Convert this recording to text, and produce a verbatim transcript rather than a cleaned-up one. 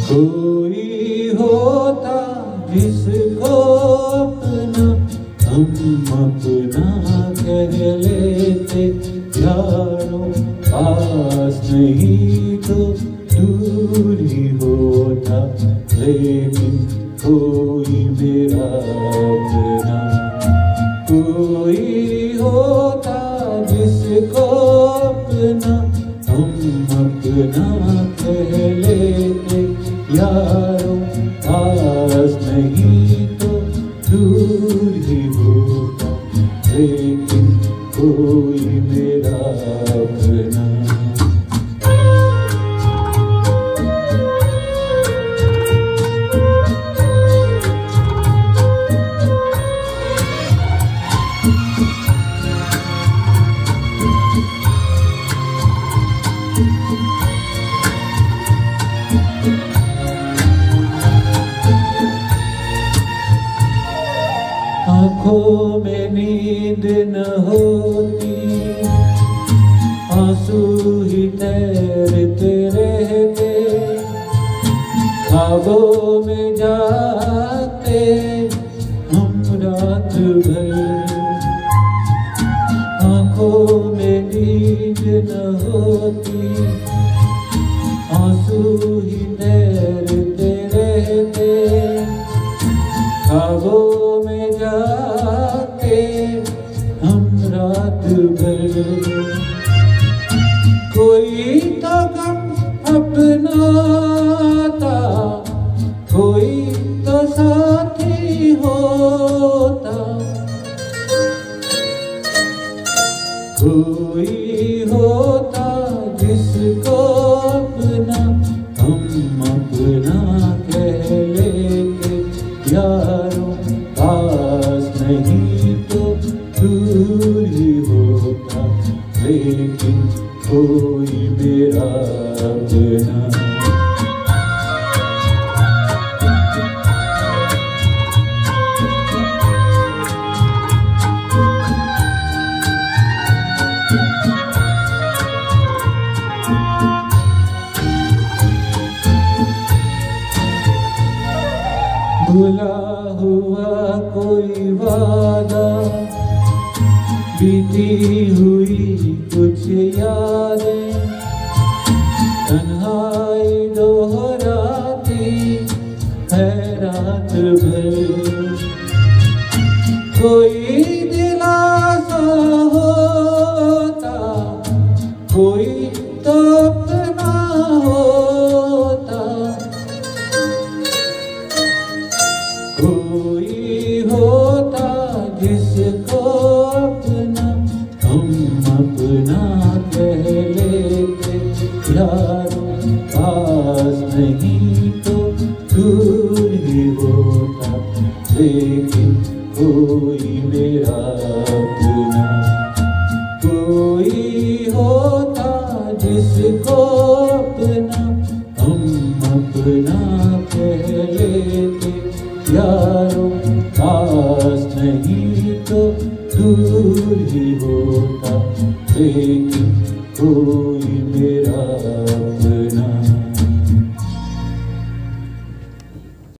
कोई होता जिसको अपना हम अपना कह लेते, यारों पास नहीं तो दूर ही होता, लेकिन कोई मेरा अपना। कोई होता जिसको अपना हम अपना कह लेते, यारों पास नहीं तो दूर ही होता, लेकिन कोई मेरा अपना। आँखों में नींद न होती, आंसू ही तैरते रहते, ख्वाबों में जाते हम रात भर। आँखों में नींद न होती, आंसू ही तैरते रहते, ख्वाबों में जाते हम रात भर। कोई तो गम अपना था, कोई तो साथी होता, कोई होता जिसको अपना हम अपना कह लेते, यारों पास नहीं तो दूर ही होता, लेकिन कोई मेरा अपना। भूला हुआ कोई वादा, बीती हुई कुछ यादें, तन्हाई दोहराती है रात भर। कोई दिलासा होता, कोई तो अपना होता, कोई होता जिसको अपना हम अपना कह लेते, यारों पास नहीं तो दूर ही होता, लेकिन कोई मेरा अपना। कोई होता जिसको अपना हम अपना कह लेते, यारों पास नहीं तो दूर ही होता, लेकिन कोई मेरा